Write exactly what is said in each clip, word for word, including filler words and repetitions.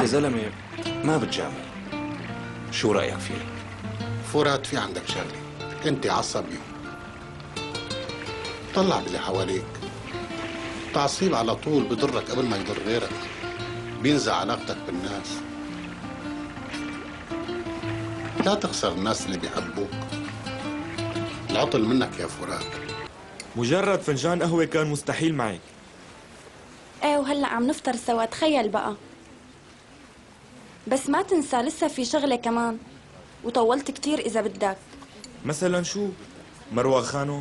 زلمة ما بتجامل، شو رأيك فيه؟ فرات، في عندك شغلة، انت عصبي، طلع باللي حواليك. التعصيب على طول بضرك قبل ما يضر غيرك، بينزع علاقتك بالناس. لا تخسر الناس اللي بيحبوك. العطل منك يا فرات. مجرد فنجان قهوة كان مستحيل معك. ايه وهلأ عم نفطر سوا، تخيل بقى. بس ما تنسى لسه في شغلة كمان، وطولت كتير إذا بدك. مثلا شو؟ مروة خانم؟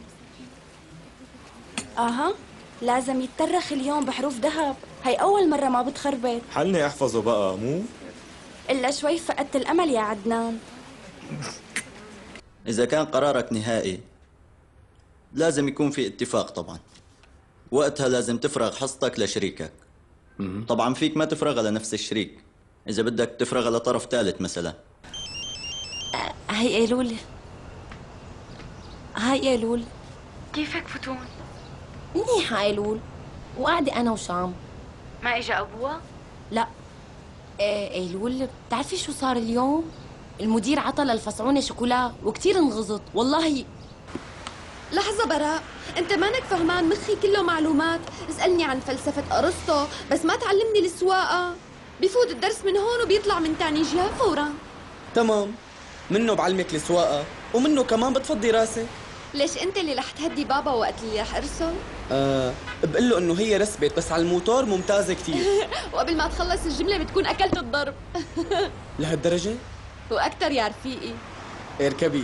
اها، لازم يترخ اليوم بحروف ذهب، هي أول مرة ما بتخربط. حلني احفظه بقى مو؟ إلا شوي فقدت الأمل يا عدنان. إذا كان قرارك نهائي لازم يكون في اتفاق طبعا. وقتها لازم تفرغ حصتك لشريكك. طبعا فيك ما تفرغها لنفس الشريك، إذا بدك تفرغها لطرف ثالث مثلا. هي ايلول. هاي ايلول. كيفك فتون؟ منيحة ايلول، وقاعدة أنا وشام. ما إجا أبوها؟ لا. إيه ايلول، بتعرفي شو صار اليوم؟ المدير عطى للفصعونة شوكولا وكتير انغزط والله. لحظة براء، أنت مانك فهمان، مخي كله معلومات. اسألني عن فلسفة أرسطو بس ما تعلمني السواقة. بفوت الدرس من هون وبيطلع من تاني جهة فورا. تمام، منه بعلمك السواقة ومنه كمان بتفضي راسك. ليش أنت اللي رح تهدي بابا وقت اللي رح أرسل؟ آه، بقول له إنه هي رسبت بس على الموتور ممتازة كتير. وقبل ما تخلص الجملة بتكون أكلت الضرب. لهالدرجة؟ وأكتر يا رفيقي. اركبي.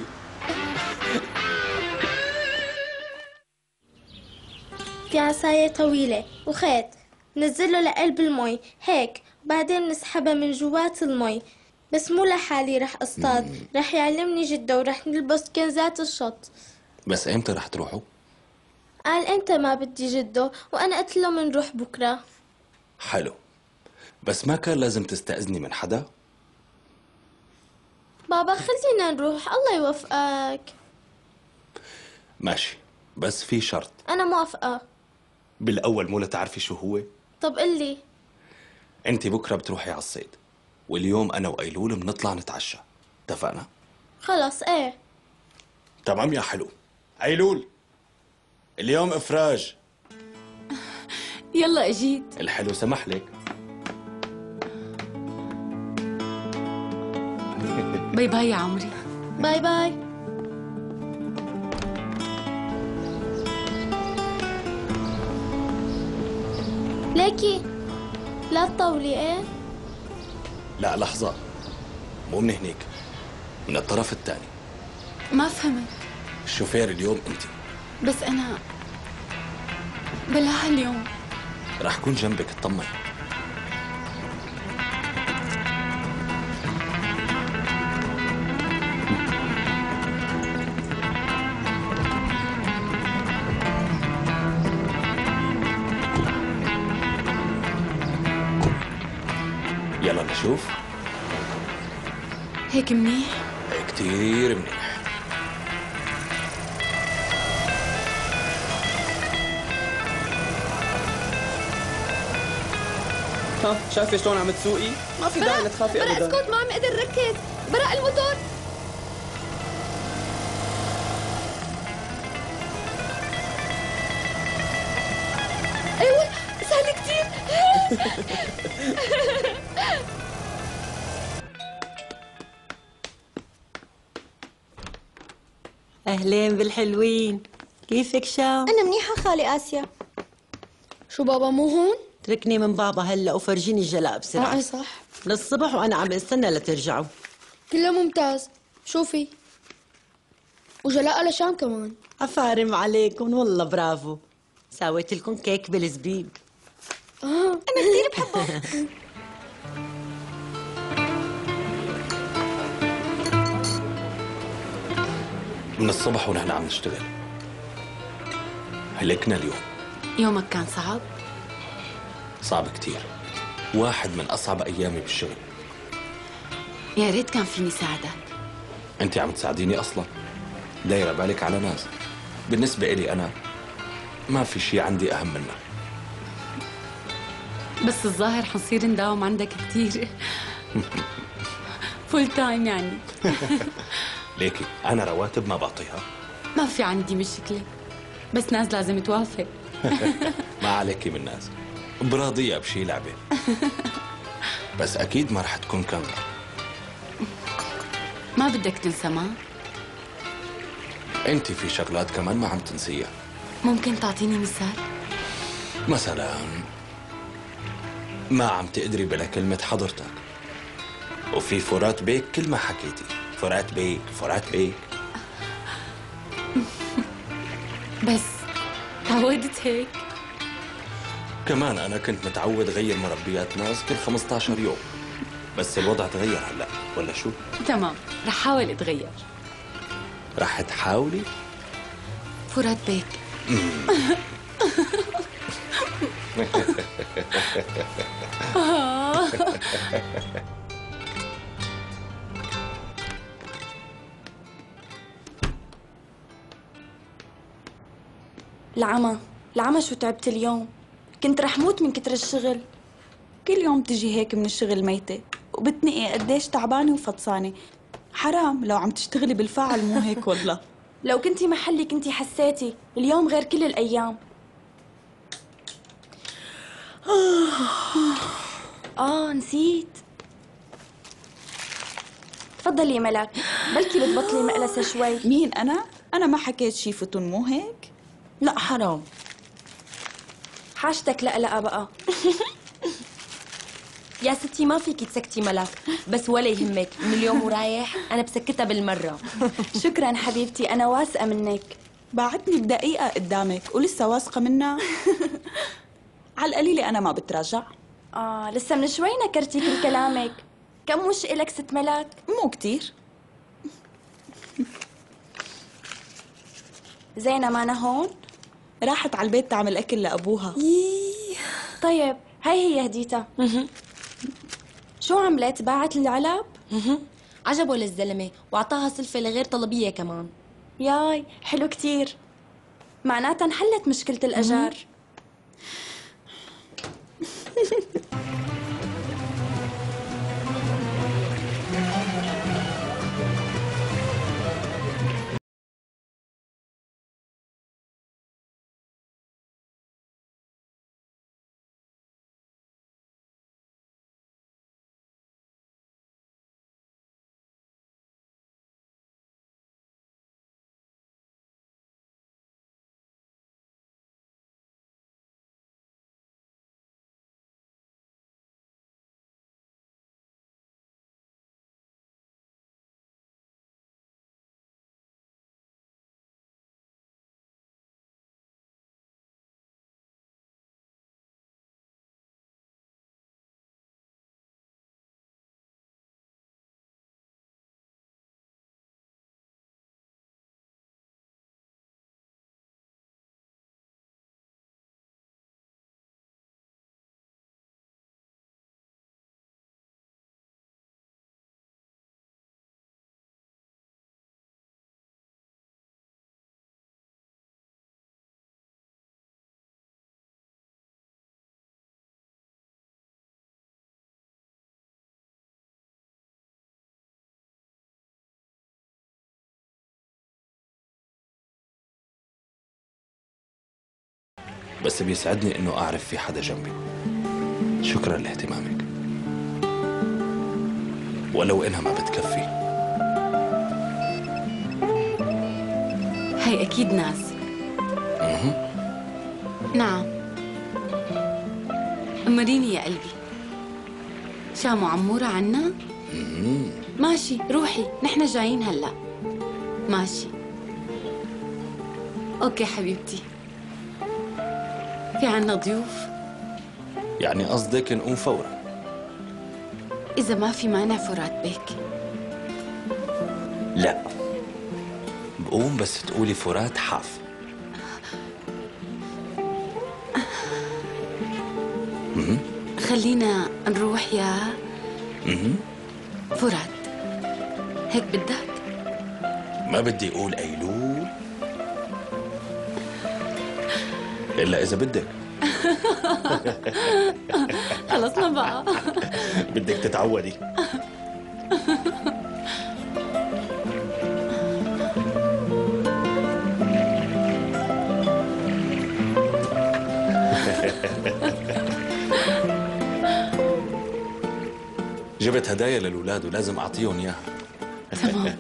في عصاية طويلة وخيط نزله لقلب المي هيك، وبعدين نسحبها من جوات المي. بس مو لحالي رح اصطاد، رح يعلمني جدة ورح نلبس كنزات الشط. بس امتى رح تروحوا؟ قال انت ما بدي جده، وانا قلت له منروح بكره. حلو، بس ما كان لازم تستأذني من حدا؟ بابا خلينا نروح، الله يوفقك. ماشي، بس في شرط. انا موافقة. بالأول مو لتعرفي شو هو؟ طب قلي. انت بكره بتروحي على الصيد، واليوم انا وايلول بنطلع نتعشى، اتفقنا؟ خلص ايه. تمام يا حلو. ايلول، اليوم افراج. يلا اجيت. الحلو سمح لك. باي باي يا عمري. باي باي. ليكي لا تطولي. ايه؟ لا لحظة، مو من هنيك، من الطرف الثاني. ما فهمت. الشوفير اليوم انت. بس انا بلا هاليوم. رح كون جنبك، اطمن. يلا نشوف. هيك منيح؟ كتير منيح. ها، شايفة شلون عم تسوقي؟ ما في داعي تخافي ابدا. براء اسكت، ما عم قدر ركز. براء الموتور. ايوه سهل كتير. أهلين بالحلوين، كيفك شام؟ أنا منيحة خالي آسيا. شو بابا مو هون؟ تركني من بابا هلا وفرجيني الجلاء بسرعة. اه صح، للصبح وأنا عم استنى لترجعوا. كله ممتاز. شوفي، وجلاء لشام كمان. أفارم عليكم والله برافو. سويت لكم كيك بالزبيب. اه أنا كثير بحبه. من الصبح ونحن عم نشتغل، هلكنا اليوم. يومك كان صعب؟ صعب كتير، واحد من أصعب أيامي بالشغل. يا ريت كان فيني ساعدك. أنت عم تساعديني أصلا، دايرة بالك على ناس. بالنسبة إلي أنا ما في شي عندي أهم منك. بس الظاهر حنصير نداوم عندك كتير. فول تايم يعني. ليكي أنا رواتب ما بعطيها. ما في عندي مشكلة، بس ناس لازم توافق. ما عليكي من ناس، براضية بشي لعبة. بس أكيد ما رح تكون كاملة. ما بدك تنسى ما؟ أنت في شغلات كمان ما عم تنسيها. ممكن تعطيني مثال؟ مثلا ما عم تقدري بلا كلمة حضرتك، وفي فرات بيك كل ما حكيتي فرات بيك فرات بيك. بس تعودت هيك. كمان أنا كنت متعود غير مربيات ناس كل خمسة عشر يوم، بس الوضع تغير هلأ، ولا شو؟ تمام، رح حاول اتغير. رح تحاولي؟ فرات بيك. العمى العمى شو تعبت اليوم، كنت رح موت من كتر الشغل. كل يوم تجي هيك من الشغل ميتة وبتنقي قديش تعبانة وفطسانة. حرام لو عم تشتغلي بالفعل مو هيك والله. لو كنتي محلي كنتي حسيتي اليوم غير كل الأيام. آه نسيت. تفضلي يا ملك، بلكي بتبطلي مقلسة شوي. مين أنا؟ أنا ما حكيت شي فتن مو هيك؟ لا حرام. حاجتك لقلقة بقى. يا ستي ما فيك تسكتي ملك، بس ولا يهمك، من اليوم ورايح أنا بسكتها بالمرة. شكرا حبيبتي، أنا واثقة منك. بعتني بدقيقة قدامك ولسه واثقة منها. على القليلة أنا ما بتراجع. آه لسه من شوي نكرتي كل كلامك. كم وش إلك ست ملك؟ مو كتير. زينة معنا هون؟ راحت على البيت تعمل أكل لأبوها. ييه. طيب هاي هي هديتها. شو عملت؟ باعت العلب؟ عجبه للزلمة وعطاها سلفة لغير طلبية كمان. ياي حلو كتير، معناتها انحلت مشكلة الأجار. بس بيسعدني إنه أعرف في حدا جنبي. شكرا لاهتمامك، ولو إنها ما بتكفي. هي أكيد ناس. اها نعم. أمريني يا قلبي. شامو عمورة عنا؟ ماشي روحي، نحن جايين هلأ. ماشي. أوكي حبيبتي. في عنا ضيوف؟ يعني قصدك نقوم فورا؟ إذا ما في مانع فرات بيك. لا، بقوم بس تقولي فرات حاف. مهم. خلينا نروح يا مهم. فرات. هيك بدك؟ ما بدي أقول أيلول إلا إذا بدك. خلصنا بقى. بدك تتعودي. جبت هدايا للأولاد ولازم أعطيهم إياها. تمام.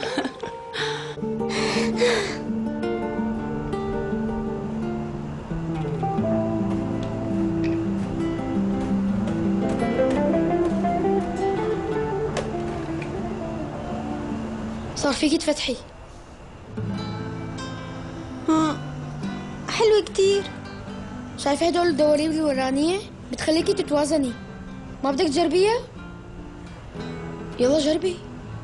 صار فيكي تفتحي. ها حلوة كتير. شايفة هدول الدواليب الورانية؟ بتخليكي تتوازني. ما بدك تجربيها؟ يلا جربي.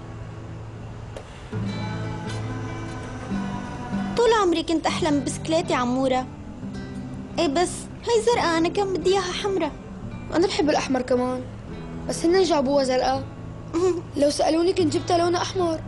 طول عمري كنت أحلم بسكليت يا عمورة. ايه بس هي زرقاء، أنا كان بدي إياها حمرا. أنا بحب الأحمر كمان، بس هن جابوها زرقاء. لو سألوني كنت جبتها لونها أحمر.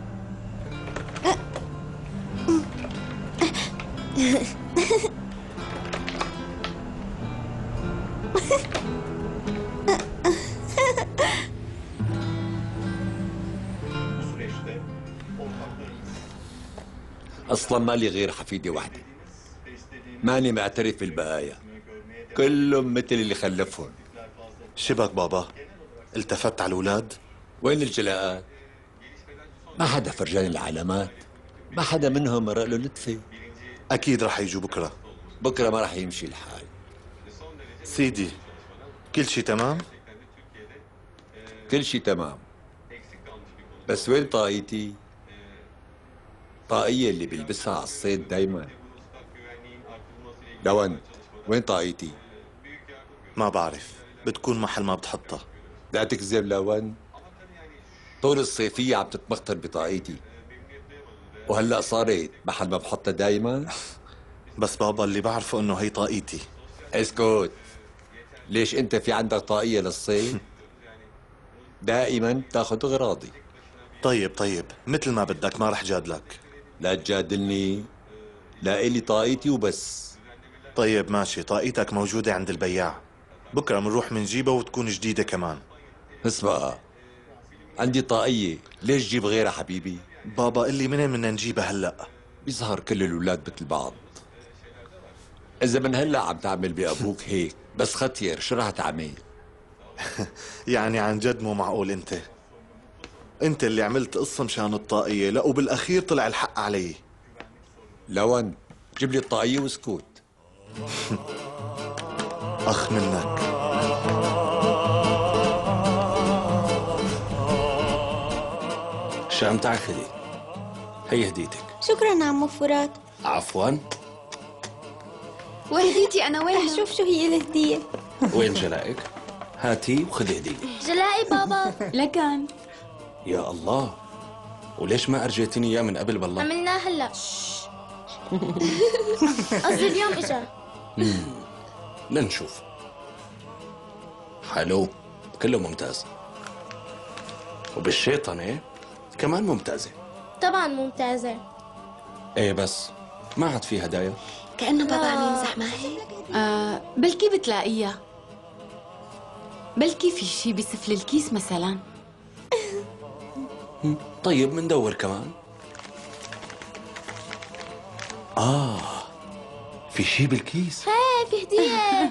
أصلا مالي غير حفيدة واحدة، ماني معترف بالبقايا، كلهم مثل اللي خلفهم. شبك بابا؟ التفت على الأولاد؟ وين الجلاءات؟ ما حدا فرجاني العلامات، ما حدا منهم مرق له لطفة. أكيد رح يجوا بكرة. بكرة ما رح يمشي الحال. سيدي كل شي تمام؟ كل شي تمام، بس وين طاقيتي؟ طاقية اللي بيلبسها على الصيد دايما. لوند، وين طاقيتي؟ ما بعرف، بتكون محل ما بتحطها. لا تكذب لوند، طول الصيفية عم تتمخطر بطاقيتي، وهلأ صارت محل ما بحطها دايما. بس بابا اللي بعرفه انه هي طاقيتي. اسكت، ليش انت في عندك طاقية للصيد؟ دائما تاخذ اغراضي. طيب طيب مثل ما بدك، ما رح جادلك. لا تجادلني، لا إلي طاقيتي وبس. طيب ماشي، طاقيتك موجودة عند البياع، بكرة منروح منجيبها وتكون جديدة كمان. اسمع، عندي طاقية، ليش جيب غيرها حبيبي؟ بابا اللي منين بدنا نجيبها هلأ؟ بيظهر كل الأولاد مثل بعض. إذا من هلأ عم تعمل بأبوك هيك بس ختير، شو رح تعمل؟ يعني عن جد مو معقول انت انت اللي عملت قصة مشان الطاقية، لا وبالأخير طلع الحق علي. لون جيب لي الطاقية واسكت. أخ منك. شو عم تاخذي؟ هي هديتك. شكرا عمو فرات. عفوا. وهديتي أنا وين؟ رح شوف شو هي الهدية. وين جلائك؟ هاتي وخذي هدية. جلائي بابا. لكن يا الله، وليش ما أرجيتني إياه من قبل بالله؟ عملناه هلا. قصدي اليوم اجا. لنشوف. حلو، كله ممتاز. وبالشيطنة كمان ممتازة. طبعا ممتازة. ايه بس ما عاد في هدايا. كأنه بابا عم يمزح معي. آه بلكي بتلاقيها، بلكي في شي بسفل الكيس مثلا. طيب مندور كمان. آه في شي بالكيس. هي في هدية.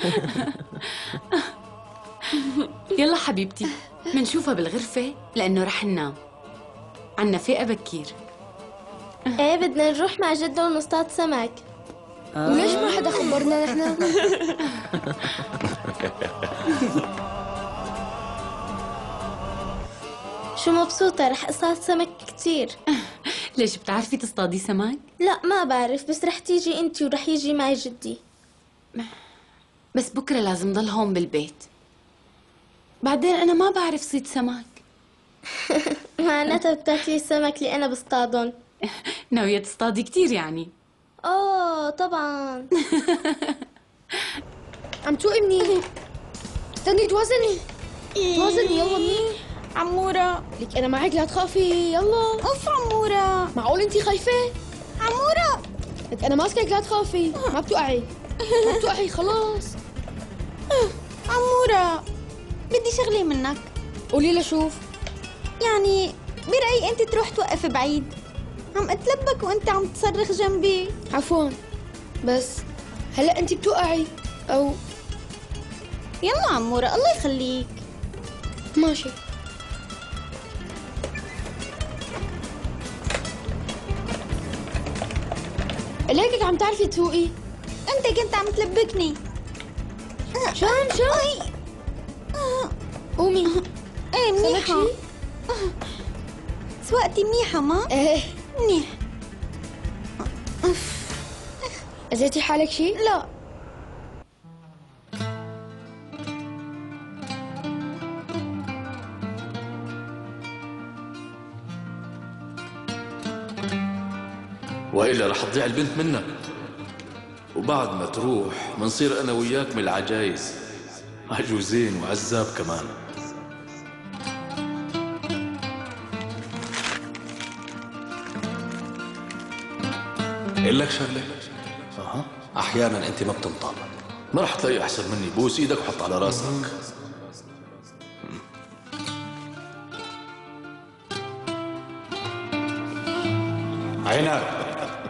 يلا حبيبتي منشوفها بالغرفة لأنه رح ننام، عنا فيقة بكير. ايه بدنا نروح مع جدة ونصطاد سمك. آه. وليش ما حدا خبرنا نحن؟ شو مبسوطة، رح اصطاد سمك كتير. ليش بتعرفي تصطادي سمك؟ لا ما بعرف، بس رح تيجي انتي ورح يجي معي جدي. بس بكرة لازم ضل هون بالبيت، بعدين أنا ما بعرف صيد سمك. معناتها بتاكلي السمك اللي أنا بصطادهم. ناوية تصطادي كتير يعني؟ أوه طبعا. عم توقي منيح. استني توازني. توازني يلا منيح. عمورة لك أنا معك لا تخافي، يلا. أوف عمورة. معقول أنتي خايفة؟ عمورة لك أنا ماسكك لا تخافي، ما بتوقعي. ما توقعي خلاص. عمورة بدي شغلة منك. قولي لي شوف. يعني برأيي أنت تروح توقف بعيد. عم أتلبك وأنت عم تصرخ جنبي. عفوا بس هلا أنت بتوقعي أو يلا عمورة الله يخليك. ماشي. ليكك عم تعرفي تسوقي؟ أنت كنت عم تلبكني. شان شان قومي. ايه منيحة. سواقتي منيحة ما؟ ايه منيح. أذيتي حالك شي؟ لا. وإلا رح تضيع البنت منك، وبعد ما تروح منصير أنا وياك من العجايز، عجوزين وعزاب كمان. اقول لك شغله. اها احيانا انت ما بتنطق. ما رح تلاقي احسن مني. بوس ايدك وحط على راسك. عينك.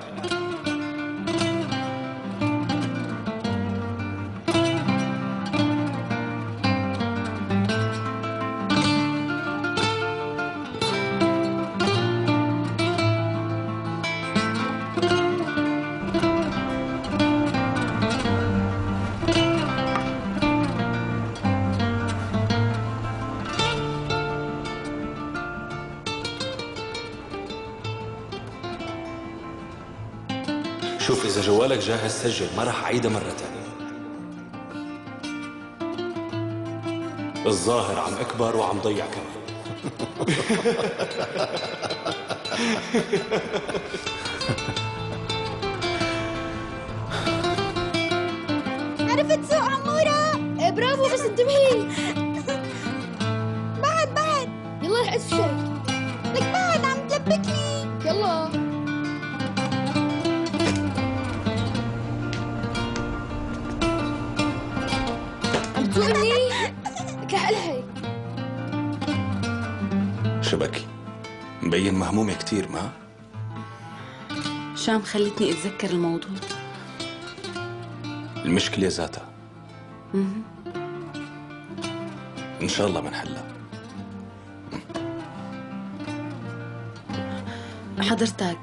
شوف إذا جوالك جاهز سجل، ما رح أعيدها مرة تانية. الظاهر عم أكبر وعم ضيع كمان. عرفت تسوق عمورة؟ إيه برافو بس انتبهي. بعد بعد. يلا رح أسفشك. لك بعد عم تلبكني. يلا. تسوقني؟ لك رح ألحق. شبكي مبين مهمومة كتير ما؟ شام خلتني أتذكر الموضوع. المشكلة ذاتها مم. إن شاء الله بنحلها. حضرتك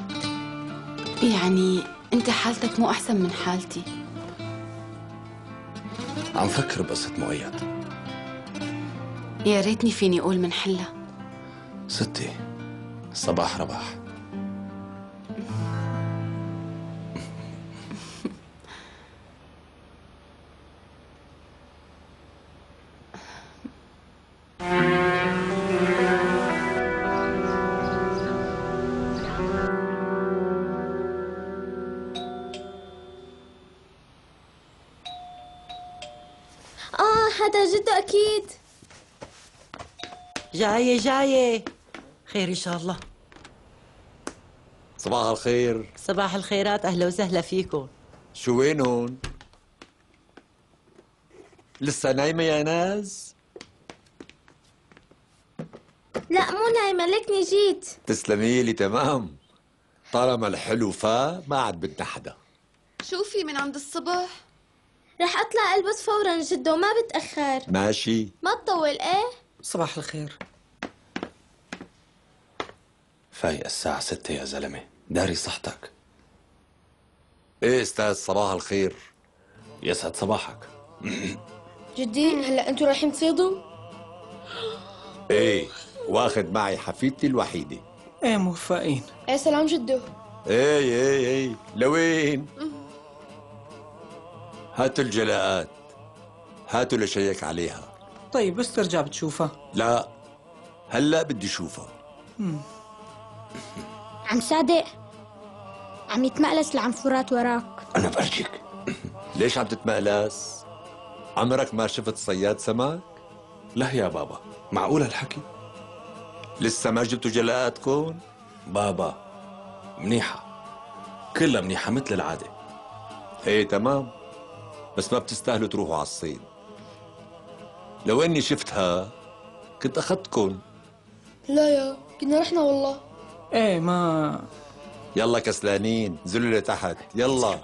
يعني أنت حالتك مو أحسن من حالتي. عم فكر بقصة مؤيد. يا ريتني فيني أقول منحلها. ستي صباح رباح. آه هذا جده أكيد. جاية جاية. خير إن شاء الله. صباح الخير. صباح الخيرات، أهلا وسهلا فيكم. شو وينهم؟ لسه نايمة يا ناس؟ لا مو نايمة، لكني جيت. تسلمي لي. تمام. طالما الحلو فا ما عاد بدنا حدا. شوفي من عند الصبح. رح أطلع ألبس فورا جده وما بتأخر. ماشي. ما تطول إيه؟ صباح الخير. فايق الساعة ستة يا زلمة، داري صحتك. ايه استاذ صباح الخير. يسعد صباحك. جدي هلا انتوا رايحين تصيدوا؟ ايه واخد معي حفيدتي الوحيدة. ايه موفقين. ايه سلام جدو. ايه ايه ايه لوين؟ هاتوا الجلاءات، هاتوا لشيك عليها. طيب بس ترجع بتشوفها. لا هلا بدي اشوفها. عم صادق عم يتمقلس العنفرات وراك. أنا برجيك. ليش عم تتمقلس؟ عمرك ما شفت صياد سمك؟ لا يا بابا، معقول هالحكي؟ لسه ما جبتوا جلاءاتكم؟ بابا منيحة، كلها منيحة مثل العادة. ايه تمام، بس ما بتستاهلوا تروحوا على الصين. لو اني شفتها كنت اخذتكم. لا يا كنا رحنا والله. ايه ما يلا كسلانين، نزلوا لتحت يلا.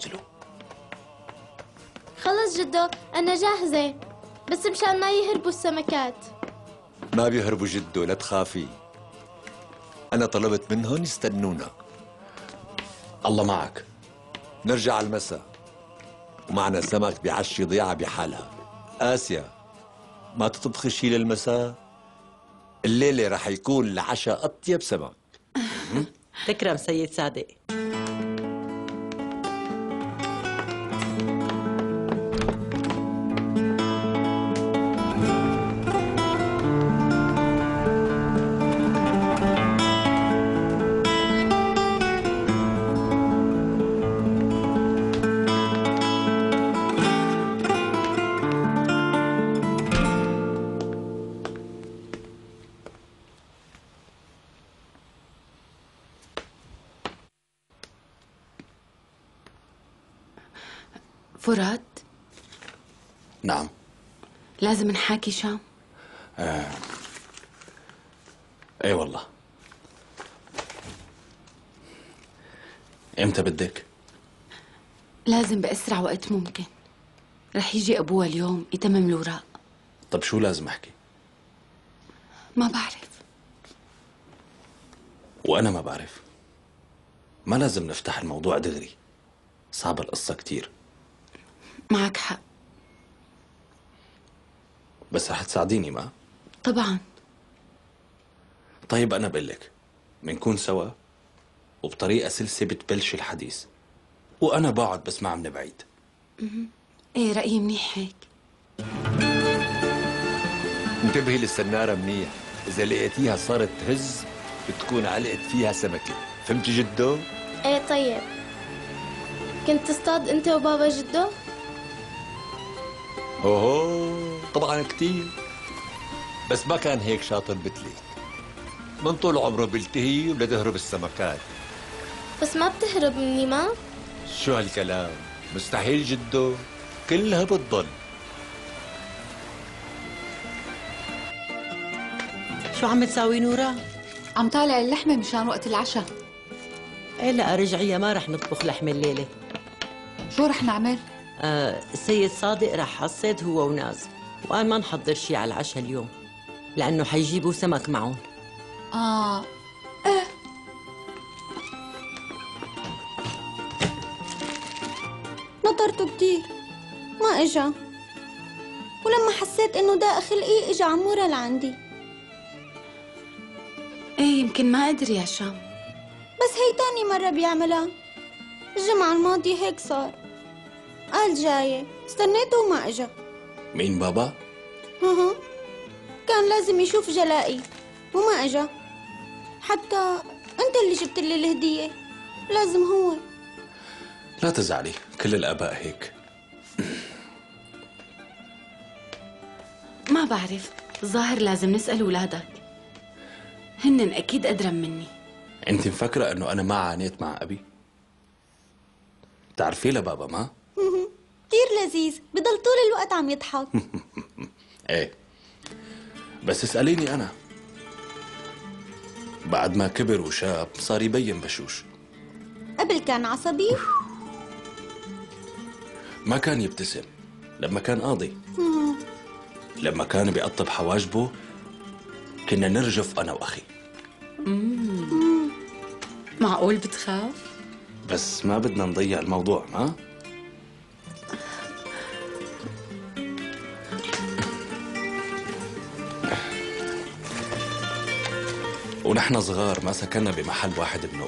خلص جدو أنا جاهزة، بس مشان ما يهربوا السمكات. ما بيهربوا جدو، لا تخافي. انا طلبت منهم يستنونا. الله معك. نرجع على المساء ومعنا سمك بعشي ضيعة بحالها. آسيا ما تطبخي شي للمساء؟ الليلة رح يكون العشاء أطيب سمك. تكرم سيد صادق. فرات، نعم. لازم نحاكي شام. آه. اي والله. امتى بدك؟ لازم بأسرع وقت ممكن. رح يجي أبوها اليوم يتمم الوراق. طب شو لازم احكي؟ ما بعرف. وانا ما بعرف. ما لازم نفتح الموضوع دغري، صعبة القصة كتير. معك حق. بس رح تساعديني ما؟ طبعا. طيب أنا بقول لك بنكون سوا وبطريقة سلسة بتبلش الحديث، وأنا بقعد بسمع من بعيد. مهم. ايه رأيي منيح هيك؟ انتبهي للسنارة منيح، إذا لقيتيها صارت تهز بتكون علقت فيها سمكة، فهمتي جدو؟ ايه طيب. كنت تصطاد انت وبابا جدو؟ اوه طبعا كتير، بس ما كان هيك شاطر مثلي. من طول عمره بيلتهي وبده السمكات. بس ما بتهرب مني ما؟ شو هالكلام؟ مستحيل جدو، كلها بتضل. شو عم تساوي نورا؟ عم طالع اللحمة مشان وقت العشاء. ايه لا رجعية، ما رح نطبخ لحمة الليلة. شو رح نعمل؟ آه السيد صادق رح على الصيد هو وناز، وقال ما نحضر شي على العشاء اليوم لأنه حيجيبوا سمك معهم. آه إيه. نطرته كتير ما إجا، ولما حسيت إنه داق خلقي إجا عمورة لعندي. ايه يمكن ما قدر يا شام. بس هي تاني مرة بيعملها. الجمعة الماضية هيك صار، قال جاية، استنيته وما إجا. مين بابا؟ اها كان لازم يشوف جلائي وما إجا. حتى أنت اللي جبت لي الهدية، لازم هو. لا تزعلي، كل الآباء هيك. ما بعرف، الظاهر لازم نسأل ولادك، هنن أكيد أدرى مني. أنت مفكرة إنه أنا ما عانيت مع أبي؟ تعرفي لبابا ما؟ كتير لذيذ، بضل طول الوقت عم يضحك. ايه بس اسأليني أنا، بعد ما كبر وشاب صار يبين بشوش. قبل كان عصبي؟ ما كان يبتسم لما كان قاضي. لما كان بيقطب حواجبه كنا نرجف أنا وأخي. مم. معقول بتخاف؟ بس ما بدنا نضيع الموضوع ما؟ ونحن صغار ما سكننا بمحل واحد بنوب.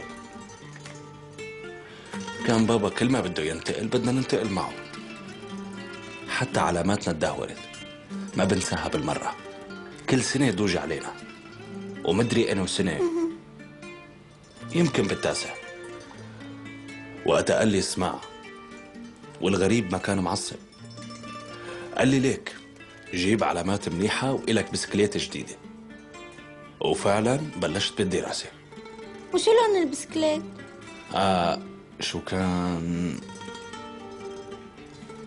كان بابا كل ما بده ينتقل بدنا ننتقل معه. حتى علاماتنا تدهورت، ما بنساها بالمرة. كل سنة دوج علينا، ومدري انه سنة يمكن بالتاسع. وقت قال لي اسمع، والغريب ما كان معصب، قال لي ليك جيب علامات منيحة وإلك بسكليت جديدة. وفعلا بلشت بالدراسة. وشو لون البسكليت؟ آه شو كان؟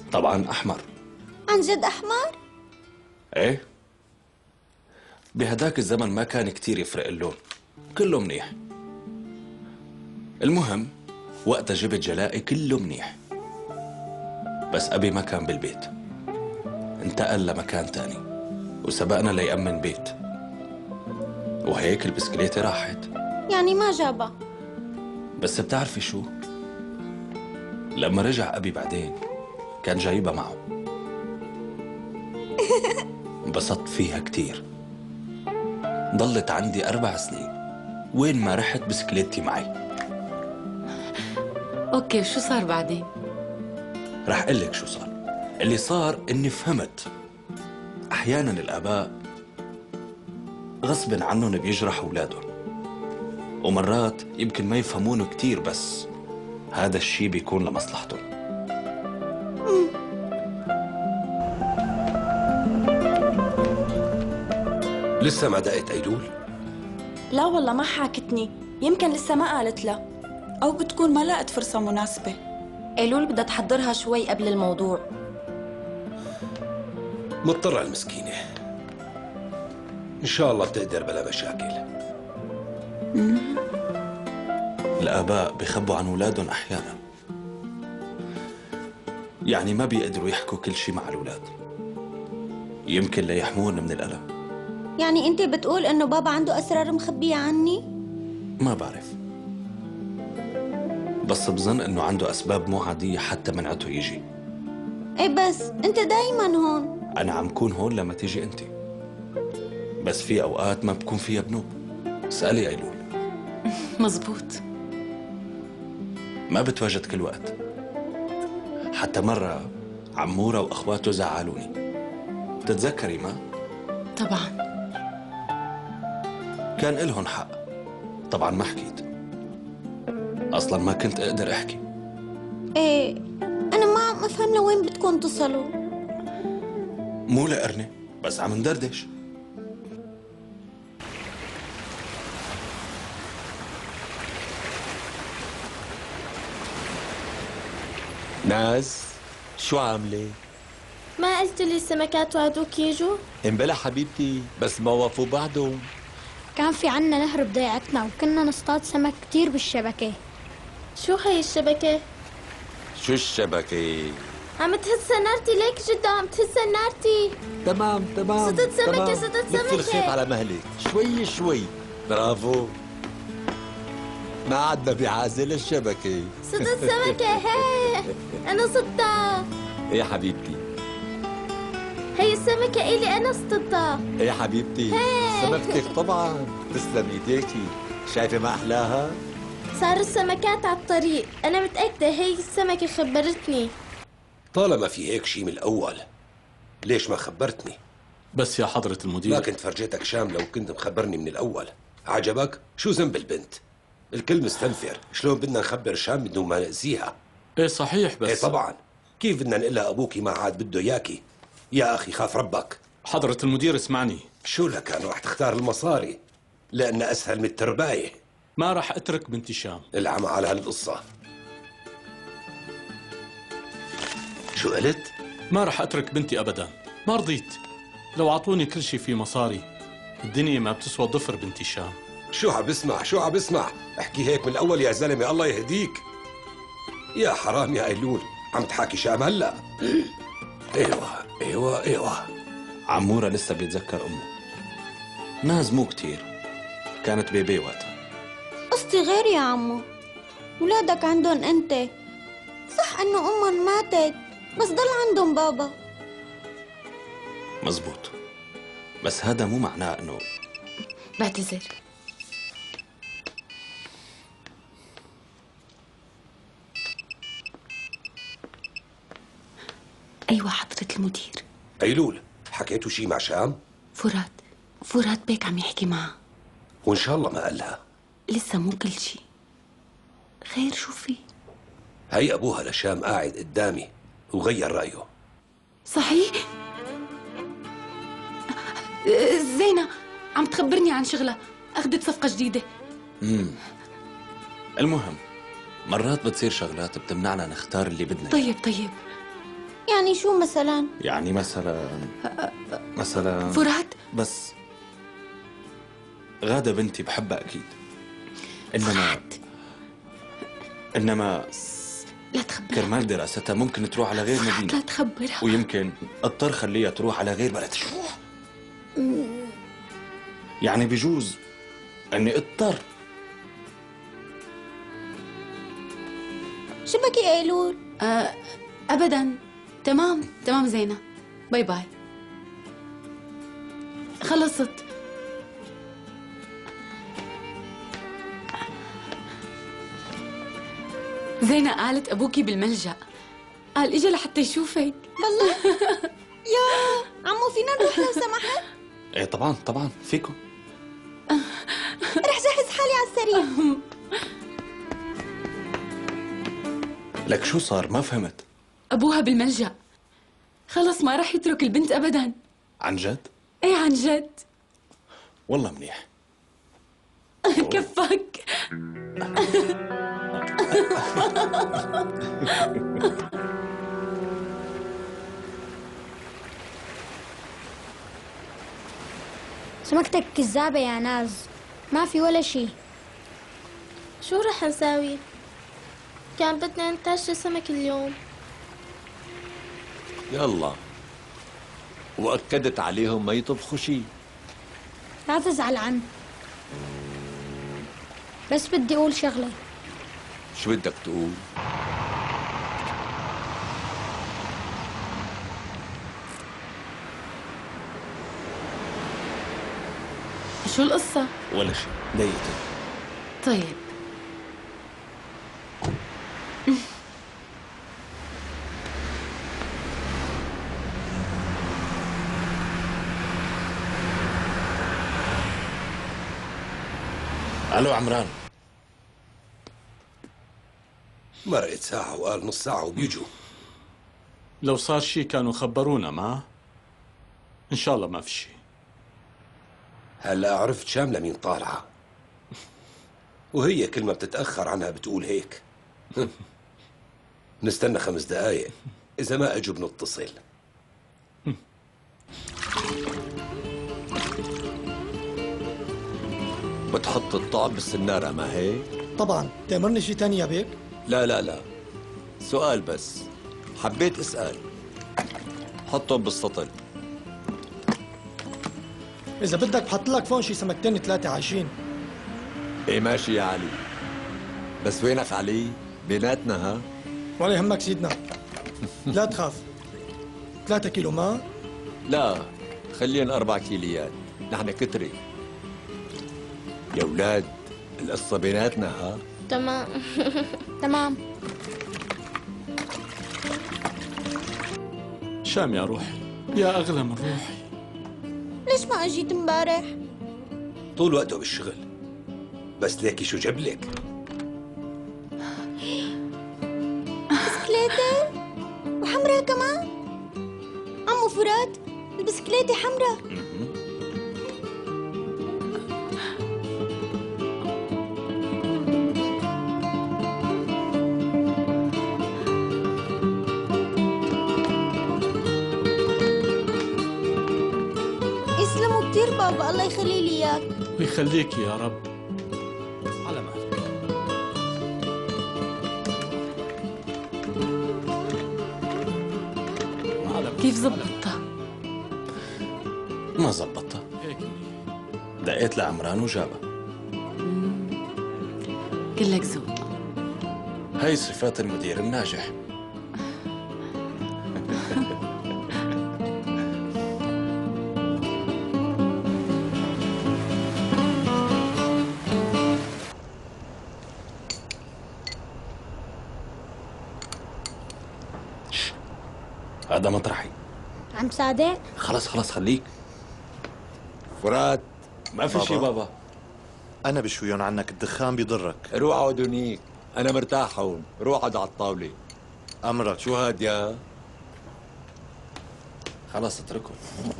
طبعا أحمر. عن جد أحمر؟ إيه، بهداك الزمن ما كان كتير يفرق اللون، كله منيح. المهم وقتها جبت جلائي كله منيح، بس أبي ما كان بالبيت، انتقل لمكان تاني وسبقنا ليأمن بيت، وهيك البسكليتة راحت. يعني ما جابها؟ بس بتعرفي شو؟ لما رجع أبي بعدين كان جايبها معه. انبسطت فيها كتير، ضلت عندي أربع سنين، وين ما رحت بسكليتي معي. اوكي، شو صار بعدين؟ رح أقول لك شو صار. اللي صار إني فهمت أحيانا الآباء غصب عنهم بيجرحوا أولادهم، ومرات يمكن ما يفهمونه كتير، بس هذا الشي بيكون لمصلحتهم. لسه ما دقت أيلول؟ لا والله ما حاكتني، يمكن لسه ما قالت لها، أو بتكون ما لقت فرصة مناسبة. أيلول بدها تحضرها شوي قبل الموضوع. مضطرة المسكينة، إن شاء الله بتقدر بلا مشاكل. الآباء بيخبوا عن أولادهم أحيانا، يعني ما بيقدروا يحكوا كل شي مع الأولاد، يمكن ليحمون من الألم. يعني أنت بتقول إنه بابا عنده أسرار مخبية عني؟ ما بعرف، بس بظن إنه عنده أسباب مو عادية حتى منعته يجي. إيه بس أنت دايما هون. أنا عم كون هون لما تيجي أنت، بس في أوقات ما بكون فيها بنوب. اسألي أيلول. مزبوط، ما بتواجد كل وقت، حتى مرة عمورة وأخواته زعلوني، بتتذكري ما؟ طبعا كان إلهم حق، طبعا ما حكيت، أصلا ما كنت أقدر أحكي. إيه أنا ما عم أفهم لوين بدكم تصلوا. مو لقرني، بس عم ندردش. ناز، شو عاملة؟ ما قلت لي السمكات وعدوك يجوا؟ امبلا حبيبتي، بس ما وقفوا بعدهم. كان في عنا نهر بضيعتنا وكنا نصطاد سمك كتير بالشبكة. شو هي الشبكة؟ شو الشبكة؟ عم تهز سنارتي ليك جدا، عم تهز سنارتي. تمام تمام صدت سمكة، تمام. صدت لف الخيط سمكة. على مهلك، شوي شوي. برافو، ما عدنا بعازل الشبكة. صدت سمكة، هي أنا صدتها. ايه حبيبتي، هي السمكة إلي أنا صدتها. ايه حبيبتي، هي. سمكتك طبعا، تسلم ايديكي. شايفة ما أحلاها؟ صار السمكات على الطريق، أنا متأكدة هي السمكة خبرتني. طالما في هيك شيء من الأول، ليش ما خبرتني؟ بس يا حضرة المدير، ما كنت فرجيتك شام لو كنت مخبرني من الأول. عجبك؟ شو ذنب البنت؟ الكل مستنفر، شلون بدنا نخبر شام بدون ما نأذيها؟ ايه صحيح، بس ايه طبعا، كيف بدنا نقول لها أبوكي ما عاد بده إياكي؟ يا أخي خاف ربك. حضرة المدير اسمعني. شو لك، أنا رح تختار المصاري لأن أسهل من الترباية. ما رح أترك بنتي شام. العمى على هالقصة. شو قلت؟ ما رح أترك بنتي أبدا، ما رضيت. لو عطوني كل شيء في مصاري، الدنيا ما بتسوى ضفر بنتي شام. شو عم بسمع، شو عم بسمع؟ احكي هيك من الأول يا زلمة، الله يهديك. يا حرام يا أيلول، عم تحاكي شام هلا. ايوه ايوه ايوه. عمورة لسه بيتذكر أمه، ناز مو كتير، كانت بيبي وقتها. قصتي غير يا عمو، ولادك عندهم أنت. صح إنه أمهم ماتت، بس ضل عندهم بابا. مزبوط، بس هذا مو معناه إنه. بعتذر. أيوة حضرة المدير. أيلول، حكيتوا شي مع شام؟ فرات فرات بيك عم يحكي معها، وإن شاء الله ما قالها. لسه مو كل شيء. خير شو في؟ هي أبوها لشام قاعد قدامي وغير رأيه. صحيح؟ زينة عم تخبرني عن شغلة، أخذت صفقة جديدة. امم المهم مرات بتصير شغلات بتمنعنا نختار اللي بدنا. طيب طيب. يعني شو مثلا؟ يعني مثلا مثلا فرات بس غادة بنتي بحبها أكيد، إنما إنما لا تخبرها، كرمال دراستها ممكن تروح على غير مدينة، لا تخبرها، ويمكن اضطر خليها تروح على غير بلد. شو يعني بجوز اني اضطر. شو بكي يا ايلول؟ آه ابدا، تمام تمام زينة، باي باي. خلصت. زينة قالت ابوكي بالملجأ، قال اجى لحتى يشوفك. والله يا عمو فينا نروح لو سمحت؟ ايه طبعا طبعا فيكم. رح جهز حالي على السرير. لك شو صار؟ ما فهمت. ابوها بالملجأ، خلص ما راح يترك البنت ابدا. عن جد؟ ايه عن جد. والله منيح. كفك. سمكتك كذابة يا ناز، ما في ولا شي. شو رح نساوي؟ كان بدنا نتعشى سمك اليوم. يلا، وأكدت عليهم ما يطبخوا شي. لا تزعل عنه، بس بدي أقول شغلة. شو بدك تقول؟ شو القصة؟ ولا شيء، ديته. طيب. الو عمران. مرقت ساعة وقال نص ساعة وبيجوا. لو صار شي كانوا خبرونا، ما ان شاء الله ما في شي. هلا عرفت شاملة مين طالعة، وهي كل ما بتتأخر عنها بتقول هيك. نستنى خمس دقايق، إذا ما أجوا بنتصل. بتحط الطعم بالسنارة ما هيك؟ طبعا. تأمرني شي تاني يا بيك؟ لا لا لا، سؤال بس، حبيت اسأل. حطهم بالسطل. إذا بدك بحط لك فوق شي سمكتين ثلاثة عايشين. ايه ماشي يا علي، بس وينك علي؟ بيناتنا ها؟ ولا يهمك سيدنا، لا تخاف. ثلاثة كيلو ماء؟ لا، خلينا أربع كيليات، نحن كتري. يا أولاد القصة بيناتنا ها؟ تمام. تمام. شام يا روحي، يا أغلى من روحي. ليش ما أجيت امبارح؟ طول وقته بالشغل، بس ليكي شو جاب لك؟ بسكليتة وحمرا كمان. عمو فرات، البسكليتة حمرا. يسلموا كتير بابا، الله يخلي لي اياك. ويخليك يا رب. على مهلك. كيف زبطتها؟ ما زبطتها، دقيت لعمران وجابها. كلك ذوق. هاي صفات المدير الناجح. هذا مطرحي. عم صادق؟ خلص خلص خليك. فرات، ما في شي بابا. أنا بشويون عنك، الدخان بيضرك. روح اقعد هنيك، أنا مرتاح هون، روح اقعد على الطاولة. أمرك. شو هاد يا؟ خلص اتركه.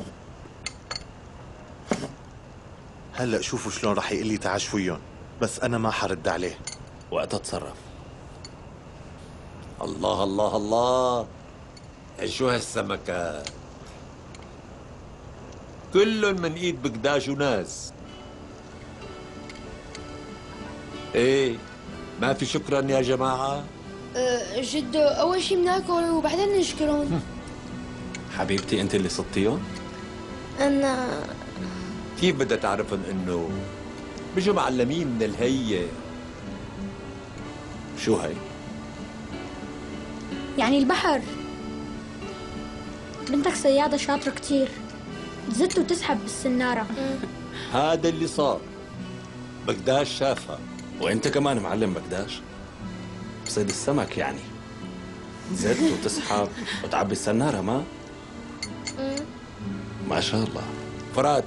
هلا شوفوا شلون رح يقول لي تعال شويون، بس أنا ما حرد عليه. وقتها تصرف. الله الله الله، شو هالسمكات كلهم من ايد بقداش وناس. ايه ما في شكرا يا جماعة. أه جد أول شي بناكل وبعدين نشكرهم. حبيبتي انت اللي صدتيهم؟ أنا كيف بدها تعرفن انه بيجوا معلمين من الهية؟ شو هي؟ يعني البحر. بنتك صيادة شاطرة كتير، تزت وتسحب بالسنارة. هذا اللي صار. بقداش شافها. وانت كمان معلم بقداش؟ بصيد السمك يعني زت وتسحب وتعبي السنارة ما؟ ما شاء الله. فرات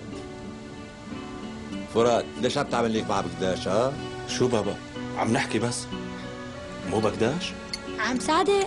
فرات ليش عم تعمل ليك مع بقداش ها؟ شو بابا؟ عم نحكي بس مو بقداش؟ عم صادق.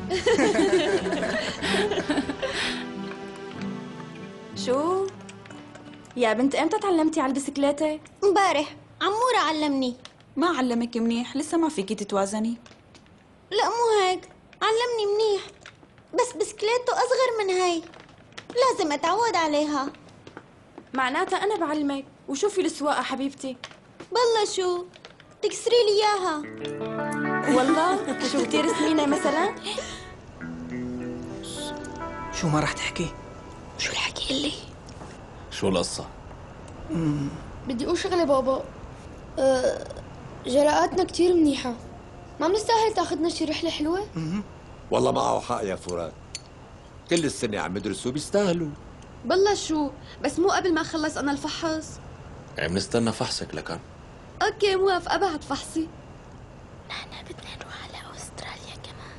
شو؟ يا بنت امتى تعلمتي على البسكليتة؟ امبارح عمورة علمني. ما علمك منيح، لسه ما فيكي تتوازني. لا مو هيك، علمني منيح بس بسكليته أصغر من هاي، لازم أتعود عليها. معناتها أنا بعلمك، وشوفي السواقة حبيبتي. بالله شو؟ تكسري لي إياها. والله شو كتير سمينة مثلا؟ شو ما رح تحكي؟ شو الحكي اللي؟ شو القصة؟ مم. بدي أقول شغلة بابا. أه جراءاتنا كتير منيحة، ما بنستاهل تاخذنا شي رحلة حلوة؟ والله معه حق يا فرات، كل السنة عم يدرسوا بيستاهلوا. بالله شو، بس مو قبل ما أخلص أنا الفحص. عم نستنى فحصك لكان. أوكي موافقة بعد فحصي. نحن بدنا نروح على أستراليا كمان.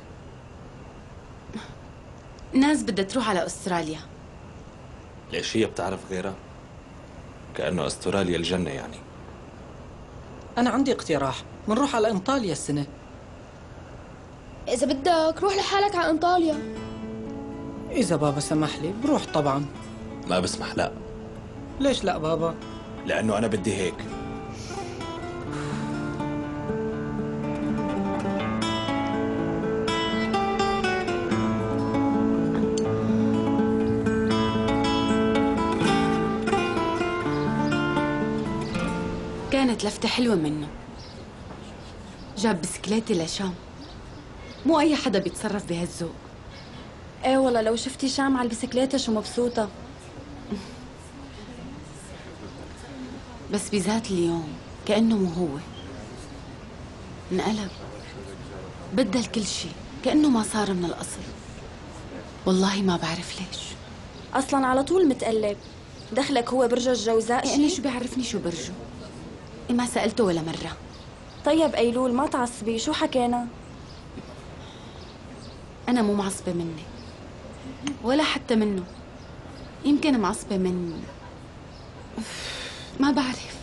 ناس بدها تروح على أستراليا. ليش هي بتعرف غيرها؟ كأنه أستراليا الجنة يعني. أنا عندي اقتراح، بنروح على إنطاليا السنة. إذا بدك روح لحالك على إنطاليا. إذا بابا سمح لي بروح طبعا. ما بسمح لا. ليش لا بابا؟ لأنه أنا بدي هيك. كانت لفتة حلوة منه، جاب بسكليتي لشام. مو أي حدا بيتصرف بهالذوق. ايه والله لو شفتي شام على البسكليتة شو مبسوطة. بس بذات اليوم كأنه مو هو، انقلب، بدل كل شي كأنه ما صار من الأصل. والله ما بعرف ليش. أصلاً على طول متقلب. دخلك هو برج الجوزاء شي؟ أنا شو بيعرفني شو برجه؟ ما سألته ولا مرة. طيب أيلول ما تعصبي، شو حكينا؟ أنا مو معصبة مني ولا حتى منه، يمكن معصبة من ما بعرف.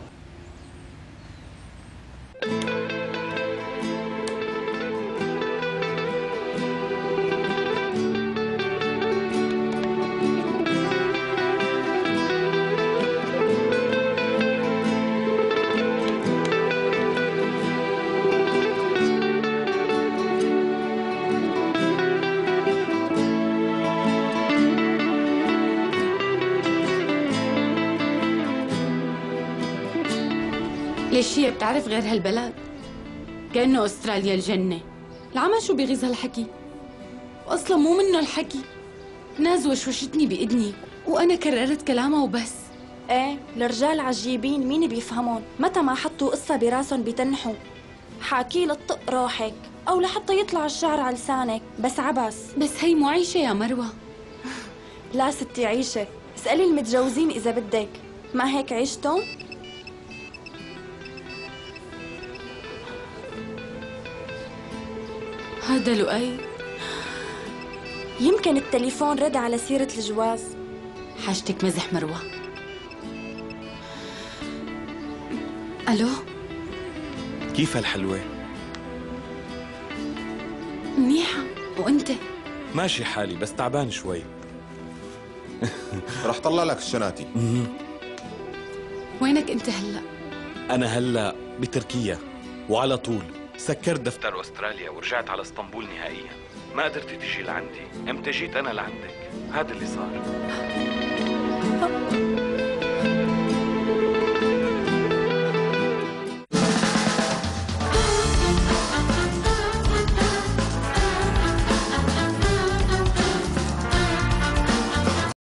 ليش هي بتعرف غير هالبلد؟ كأنه أستراليا الجنة. العمى شو بيغيظ هالحكي؟ وأصلا مو منه الحكي. ناس وشوشتني بإذني وأنا كررت كلامها وبس. ايه الرجال عجيبين، مين بيفهمون؟ متى ما حطوا قصة براسهم بيتنحوا. حاكي للطق روحك أو لحتى يطلع الشعر على لسانك، بس عبس. بس هي مو عيشة يا مروة. لا ستي عيشة، اسألي المتجوزين إذا بدك، ما هيك عيشتهم؟ هذا لؤي يمكن التليفون رد على سيرة الجواز. حاجتك مزح مروة. ألو، كيف هالحلوة؟ منيحة، وأنت؟ ماشي حالي بس تعبان شوي. رح طلع لك الشناتي. وينك أنت هلأ؟ أنا هلأ بتركيا، وعلى طول سكرت دفتر أستراليا ورجعت على اسطنبول نهائيا. ما قدرتي تجي لعندي، امتى جيت انا لعندك. هذا اللي صار.